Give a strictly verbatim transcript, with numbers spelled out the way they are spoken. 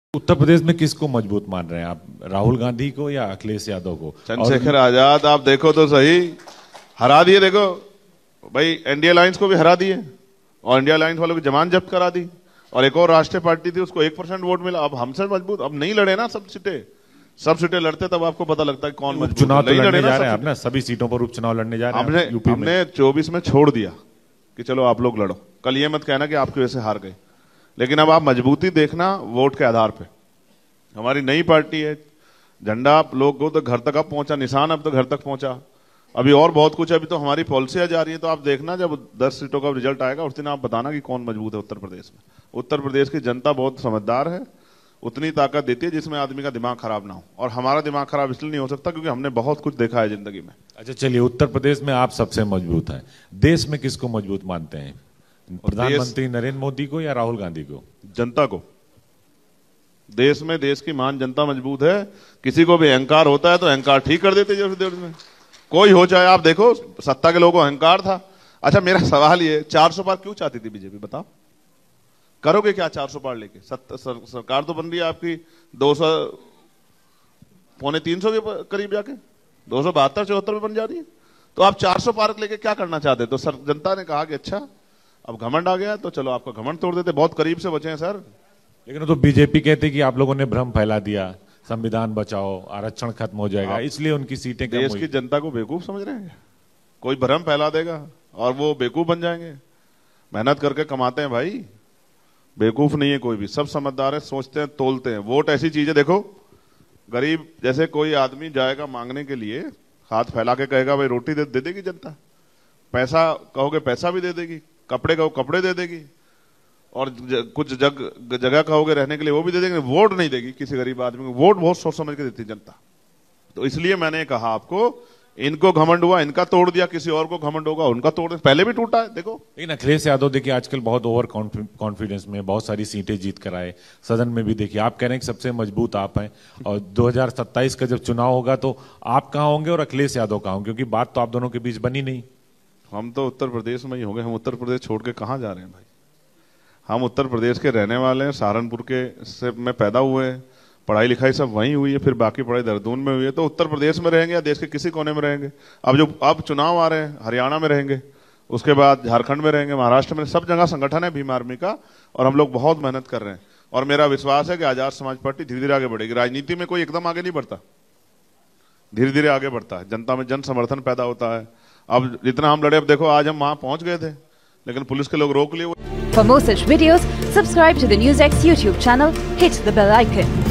उत्तर प्रदेश में किसको मजबूत मान रहे हैं आप, राहुल गांधी को या अखिलेश यादव को? चंद्रशेखर आजाद आप देखो तो सही, हरा दिए। देखो भाई, एनडीए अलायंस को भी हरा दिए और इंडिया अलायंस वालों की जमानत जब्त करा दी, और एक और राष्ट्रीय पार्टी थी उसको एक परसेंट वोट मिला। अब हमसे मजबूत अब नहीं लड़े ना सब सीटें, सब सीटें लड़ते तब आपको पता लगता है कौन मजबूत। चुनाव तो लड़ने जा रहे हैं ना, सभी सीटों पर उपचुनाव लड़ने जा रहे हैं। हमने हमने चौबीस में छोड़ दिया कि चलो आप लोग लड़ो, कल ये मत कहना कि आपकी वजह से हार गए। लेकिन अब आप मजबूती देखना वोट के आधार पे। हमारी नई पार्टी है, झंडा आप लोग को तो घर तक अब पहुंचा, निशान अब तो घर तक पहुंचा, अभी और बहुत कुछ। अभी तो हमारी पॉलिसियां जा रही है, तो आप देखना जब दस सीटों का रिजल्ट आएगा उस दिन आप बताना कि कौन मजबूत है उत्तर प्रदेश में। उत्तर प्रदेश की जनता बहुत समझदार है, उतनी ताकत देती है जिसमें आदमी का दिमाग खराब ना हो, और हमारा दिमाग खराब इसलिए नहीं हो सकता क्योंकि हमने बहुत कुछ देखा है जिंदगी में। अच्छा चलिए, उत्तर प्रदेश में आप सबसे मजबूत हैं, देश में किसको मजबूत मानते हैं? प्रधानमंत्री नरेंद्र मोदी को या राहुल गांधी को? जनता को। देश में देश की महान जनता मजबूत है। किसी को भी अहंकार होता है तो अहंकार ठीक कर देते जैसे देश में कोई हो चाहे। आप देखो सत्ता के लोगों को अहंकार था। अच्छा मेरा सवाल ये, चार सौ पार क्यों चाहती थी बीजेपी, बताओ? करोगे क्या चार सौ पार लेके? सर, सरकार तो बन रही है आपकी दो सौ पौने तीन सौ के करीब जाके दो सौ बहत्तर चौहत्तर में बन जा रही है, तो आप चार सौ पार लेके क्या करना चाहते? तो सर जनता ने कहा कि अच्छा अब घमंड आ गया तो चलो आपका घमंड तोड़ देते। बहुत करीब से बचे हैं सर। लेकिन तो बीजेपी कहती कि आप लोगों ने भ्रम फैला दिया, संविधान बचाओ, आरक्षण खत्म हो जाएगा, इसलिए उनकी सीटें कम हुई। देश की जनता को बेवकूफ समझ रहे हैं? कोई भ्रम फैला देगा और वो बेवकूफ बन जाएंगे? मेहनत करके कमाते हैं भाई, बेवकूफ नहीं है कोई भी, सब समझदार है, सोचते हैं, तोलते हैं। वोट ऐसी चीज है, देखो गरीब जैसे कोई आदमी जाएगा मांगने के लिए, हाथ फैला के कहेगा भाई रोटी दे, दे देगी जनता, पैसा कहोगे पैसा भी दे देगी, कपड़े कहो कपड़े दे देगी, और ज, कुछ जग, जगह कहोगे रहने के लिए वो भी दे देंगे। वोट नहीं देगी किसी गरीब आदमी को, वोट बहुत सोच समझ के देती जनता। तो इसलिए मैंने कहा आपको, इनको घमंड हुआ इनका तोड़ दिया, किसी और को घमंड होगा उनका तोड़ दिया, पहले भी टूटा है देखो। लेकिन अखिलेश यादव देखिए आजकल बहुत ओवर कॉन्फिडेंस में बहुत सारी सीटें जीत कर आए, सदन में भी देखिए आप कह रहे हैं कि सबसे मजबूत आप हैं, और दो हजार सत्ताईस का जब चुनाव होगा तो आप कहाँ होंगे और अखिलेश यादव कहाँ होंगे? क्योंकि बात तो आप दोनों के बीच बनी नहीं। हम तो उत्तर प्रदेश में ही होंगे, हम उत्तर प्रदेश छोड़ के कहाँ जा रहे हैं भाई? हम उत्तर प्रदेश के रहने वाले हैं, सहारनपुर के से में पैदा हुए हैं, पढ़ाई लिखाई सब वहीं हुई है, फिर बाकी पढ़ाई देहरादून में हुई है। तो उत्तर प्रदेश में रहेंगे या देश के किसी कोने में रहेंगे? अब जो अब चुनाव आ रहे हैं, हरियाणा में रहेंगे, उसके बाद झारखंड में रहेंगे, महाराष्ट्र में, सब जगह संगठन है भीम आर्मी का, और हम लोग बहुत मेहनत कर रहे हैं। और मेरा विश्वास है कि आजाद समाज पार्टी धीरे धीरे आगे बढ़ेगी। राजनीति में कोई एकदम आगे नहीं बढ़ता, धीरे धीरे आगे बढ़ता है, जनता में जन समर्थन पैदा होता है। अब जितना हम लड़े, अब देखो आज हम वहां पहुंच गए थे लेकिन पुलिस के लोग रोक लिए। For more such videos, subscribe to the NewsX YouTube channel, hit the bell icon.